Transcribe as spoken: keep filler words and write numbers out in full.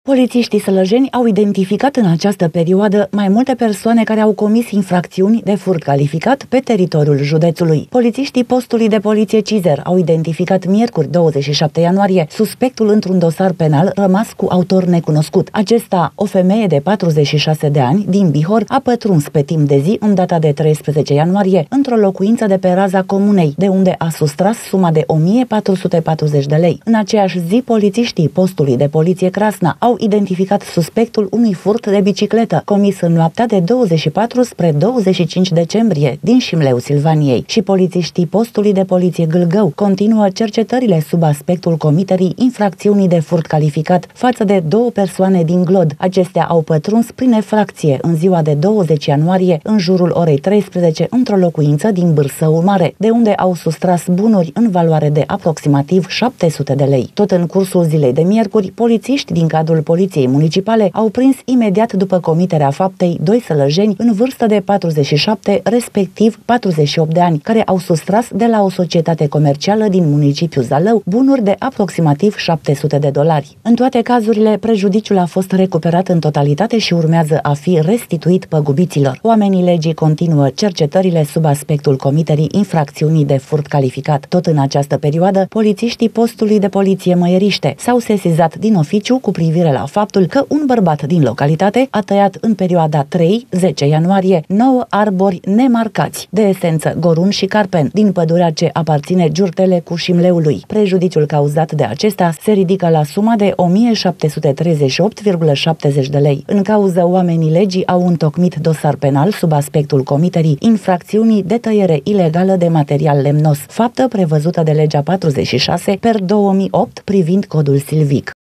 Polițiștii sălăjeni au identificat în această perioadă mai multe persoane care au comis infracțiuni de furt calificat pe teritoriul județului. Polițiștii postului de poliție Cizer au identificat miercuri douăzeci și șapte ianuarie suspectul într-un dosar penal rămas cu autor necunoscut. Acesta, o femeie de patruzeci și șase de ani din Bihor, a pătruns pe timp de zi în data de treisprezece ianuarie într-o locuință de pe raza comunei, de unde a sustras suma de o mie patru sute patruzeci de lei. În aceeași zi, polițiștii postului de poliție Crasna au identificat suspectul unui furt de bicicletă comis în noaptea de douăzeci și patru spre douăzeci și cinci decembrie din Șimleu Silvaniei și polițiștii postului de poliție Gâlgău continuă cercetările sub aspectul comiterii infracțiunii de furt calificat față de două persoane din Glod. Acestea au pătruns prin efracție în ziua de douăzeci ianuarie în jurul orei treisprezece într-o locuință din Bârsăul Mare, de unde au sustras bunuri în valoare de aproximativ șapte sute de lei. Tot în cursul zilei de miercuri, polițiști din cadrul Poliției Municipale au prins imediat după comiterea faptei doi sălăjeni în vârstă de patruzeci și șapte, respectiv patruzeci și opt de ani, care au sustras de la o societate comercială din municipiul Zalău bunuri de aproximativ șapte sute de dolari. În toate cazurile, prejudiciul a fost recuperat în totalitate și urmează a fi restituit păgubiților. Oamenii legii continuă cercetările sub aspectul comiterii infracțiunii de furt calificat. Tot în această perioadă, polițiștii postului de poliție Măieriște s-au sesizat din oficiu cu privire la faptul că un bărbat din localitate a tăiat în perioada trei zece ianuarie nouă arbori nemarcați, de esență gorun și carpen, din pădurea ce aparține Giurtelecu Șimleului. Prejudiciul cauzat de acesta se ridică la suma de o mie șapte sute treizeci și opt virgulă șaptezeci de lei. În cauză, oamenii legii au întocmit dosar penal sub aspectul comiterii infracțiunii de tăiere ilegală de material lemnos, faptă prevăzută de legea patruzeci și șase per două mii opt privind codul silvic.